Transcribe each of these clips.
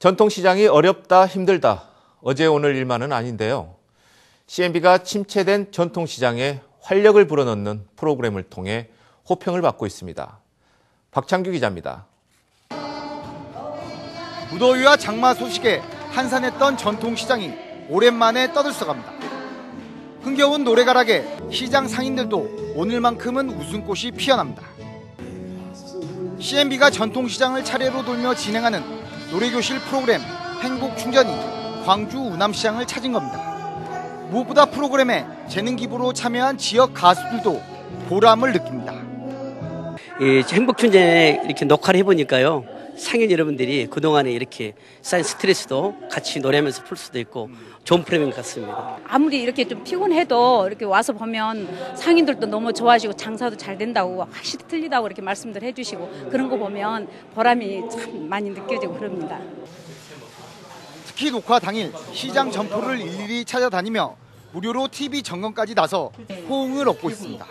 전통시장이 어렵다, 힘들다. 어제 오늘 일만은 아닌데요. CNB가 침체된 전통시장에 활력을 불어넣는 프로그램을 통해 호평을 받고 있습니다. 박창규 기자입니다. 무더위와 장마 소식에 한산했던 전통시장이 오랜만에 떠들썩합니다. 흥겨운 노래가락에 시장 상인들도 오늘만큼은 웃음꽃이 피어납니다. CNB가 전통시장을 차례로 돌며 진행하는 노래교실 프로그램 행복충전이 광주 우남시장을 찾은 겁니다. 무엇보다 프로그램에 재능 기부로 참여한 지역 가수들도 보람을 느낍니다. 행복충전에 이렇게 녹화를 해보니까요, 상인 여러분들이 그동안에 이렇게 쌓인 스트레스도 같이 노래하면서 풀 수도 있고 좋은 프로그램인 것 같습니다. 아무리 이렇게 좀 피곤해도 이렇게 와서 보면 상인들도 너무 좋아하시고 장사도 잘 된다고 확실히 틀리다고 이렇게 말씀들 해주시고 그런 거 보면 보람이 참 많이 느껴지고 그럽니다. 특히 녹화 당일 시장 점포를 일일이 찾아다니며 무료로 TV 점검까지 나서 호응을 얻고 있습니다.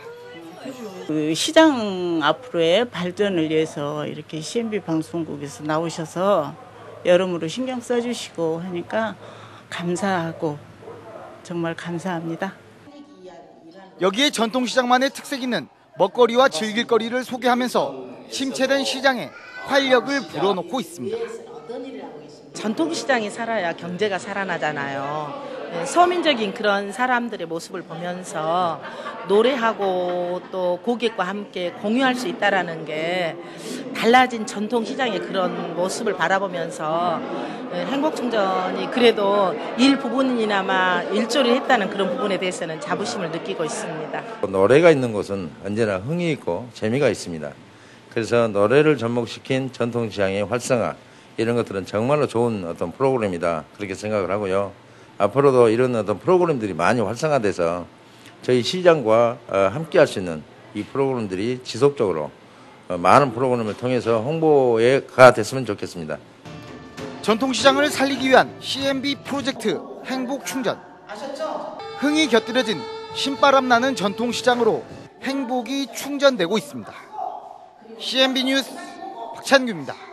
시장 앞으로의 발전을 위해서 이렇게 CNB 방송국에서 나오셔서 여러모로 신경 써주시고 하니까 감사하고 정말 감사합니다. 여기에 전통시장만의 특색 있는 먹거리와 즐길거리를 소개하면서 침체된 시장에 활력을 불어넣고 있습니다. 전통시장이 살아야 경제가 살아나잖아요. 서민적인 그런 사람들의 모습을 보면서 노래하고 또 고객과 함께 공유할 수 있다는 게 달라진 전통시장의 그런 모습을 바라보면서 행복충전이 그래도 일부분이나마 일조를 했다는 그런 부분에 대해서는 자부심을 느끼고 있습니다. 노래가 있는 곳은 언제나 흥이 있고 재미가 있습니다. 그래서 노래를 접목시킨 전통시장의 활성화, 이런 것들은 정말로 좋은 어떤 프로그램이다, 그렇게 생각을 하고요. 앞으로도 이런 어떤 프로그램들이 많이 활성화돼서 저희 시장과 함께 할 수 있는 이 프로그램들이 지속적으로 많은 프로그램을 통해서 홍보가 됐으면 좋겠습니다. 전통시장을 살리기 위한 CNB 프로젝트 행복충전. 흥이 곁들여진 신바람 나는 전통시장으로 행복이 충전되고 있습니다. CNB 뉴스 박찬규입니다.